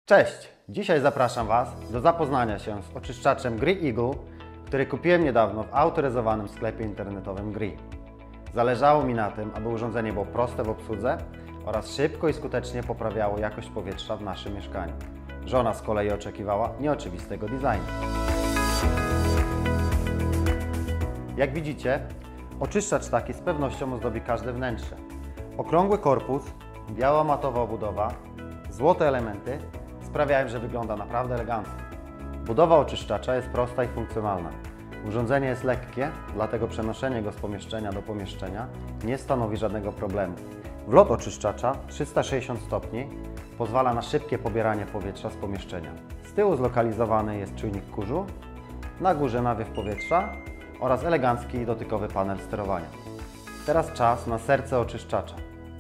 Cześć! Dzisiaj zapraszam Was do zapoznania się z oczyszczaczem Gree Eagle, który kupiłem niedawno w autoryzowanym sklepie internetowym Gree. Zależało mi na tym, aby urządzenie było proste w obsłudze oraz szybko i skutecznie poprawiało jakość powietrza w naszym mieszkaniu. Żona z kolei oczekiwała nieoczywistego designu. Jak widzicie, oczyszczacz taki z pewnością ozdobi każde wnętrze. Okrągły korpus, biała matowa obudowa, złote elementy sprawiają, że wygląda naprawdę elegancko. Budowa oczyszczacza jest prosta i funkcjonalna. Urządzenie jest lekkie, dlatego przenoszenie go z pomieszczenia do pomieszczenia nie stanowi żadnego problemu. Wlot oczyszczacza 360 stopni pozwala na szybkie pobieranie powietrza z pomieszczenia. Z tyłu zlokalizowany jest czujnik kurzu, na górze nawiew powietrza oraz elegancki i dotykowy panel sterowania. Teraz czas na serce oczyszczacza.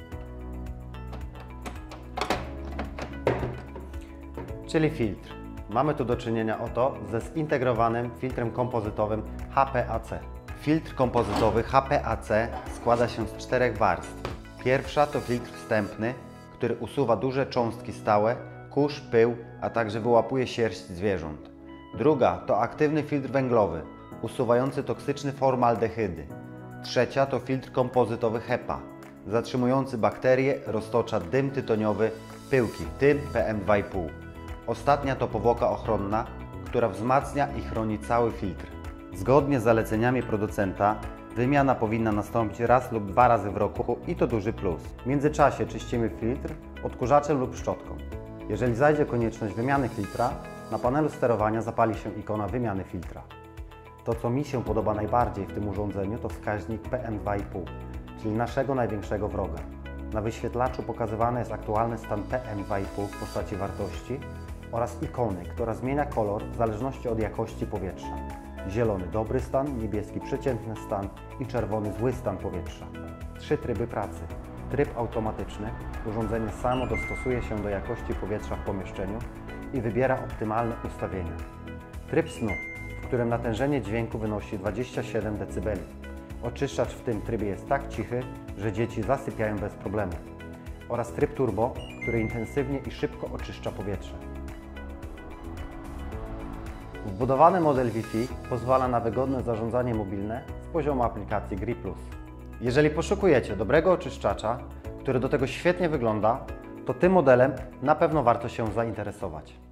Czyli filtr. Mamy tu do czynienia ze zintegrowanym filtrem kompozytowym HPAC. Filtr kompozytowy HPAC składa się z 4 warstw. Pierwsza to filtr wstępny, który usuwa duże cząstki stałe, kurz, pył, a także wyłapuje sierść zwierząt. Druga to aktywny filtr węglowy, usuwający toksyczne formaldehydy. Trzecia to filtr kompozytowy HEPA, zatrzymujący bakterie, roztocza dym tytoniowy, pyłki, w tym PM2,5. Ostatnia to powłoka ochronna, która wzmacnia i chroni cały filtr. Zgodnie z zaleceniami producenta wymiana powinna nastąpić raz lub 2 razy w roku i to duży plus. W międzyczasie czyścimy filtr odkurzaczem lub szczotką. Jeżeli zajdzie konieczność wymiany filtra, na panelu sterowania zapali się ikona wymiany filtra. To, co mi się podoba najbardziej w tym urządzeniu, to wskaźnik PM2,5, czyli naszego największego wroga. Na wyświetlaczu pokazywany jest aktualny stan PM2,5 w postaci wartości oraz ikony, która zmienia kolor w zależności od jakości powietrza. Zielony dobry stan, niebieski przeciętny stan i czerwony zły stan powietrza. 3 tryby pracy. Tryb automatyczny. Urządzenie samo dostosuje się do jakości powietrza w pomieszczeniu i wybiera optymalne ustawienia. Tryb snu, w którym natężenie dźwięku wynosi 27 dB. Oczyszczacz w tym trybie jest tak cichy, że dzieci zasypiają bez problemu. Oraz tryb turbo, który intensywnie i szybko oczyszcza powietrze. Wbudowany model Wi-Fi pozwala na wygodne zarządzanie mobilne z poziomu aplikacji Gree+. Jeżeli poszukujecie dobrego oczyszczacza, który do tego świetnie wygląda, to tym modelem na pewno warto się zainteresować.